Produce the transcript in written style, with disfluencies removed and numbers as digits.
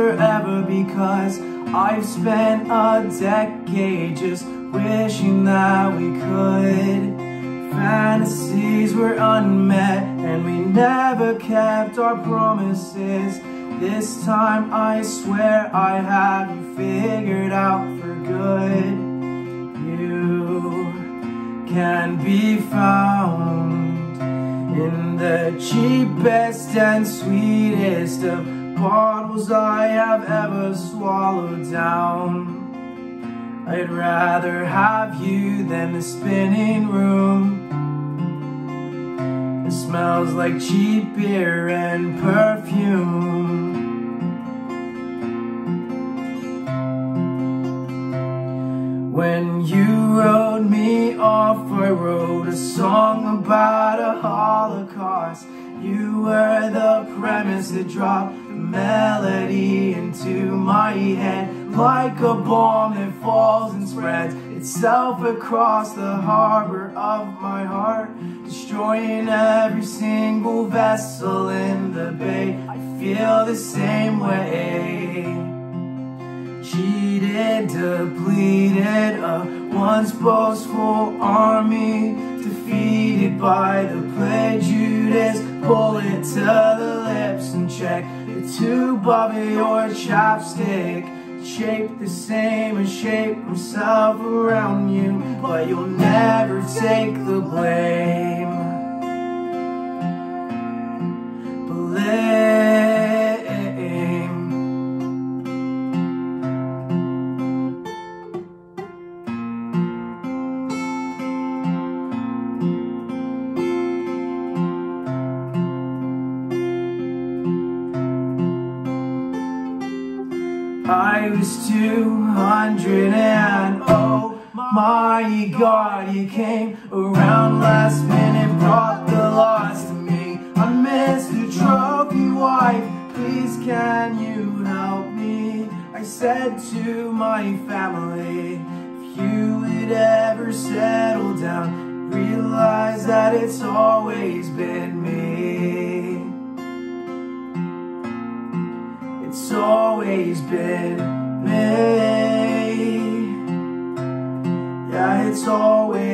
forever, because I've spent a decade just wishing that we could. Fantasies were unmet and we never kept our promises. This time I swear I have you figured out for good. You can be found in the cheapest and sweetest of bottles I have ever swallowed down. I'd rather have you than the spinning room. It smells like cheap beer and perfume. When you wrote me off, I wrote a song about a Holocaust. You were the premise that dropped the melody into my head, like a bomb that falls and spreads itself across the harbor of my heart, destroying every single vessel in the bay. I feel the same way. Cheated, depleted, a once boastful army, defeated by the prejudice. Pull it to the lips and check the tube of your chapstick. Shape the same and shape myself around you, but you'll never take the blame. Blame. I was 200 and oh my God, you came around last minute, brought the loss to me. I missed the trophy wife, please can you help me? I said to my family, if you would ever settle down, realize that it's always been me. It's always been me. Yeah, it's always